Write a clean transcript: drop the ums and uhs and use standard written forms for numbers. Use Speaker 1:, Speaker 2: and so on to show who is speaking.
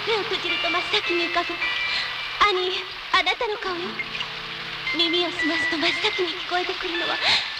Speaker 1: 目を閉じると真っ先に浮かぶ兄、あなたの顔よ。耳を澄ますと真っ先に聞こえてくるのは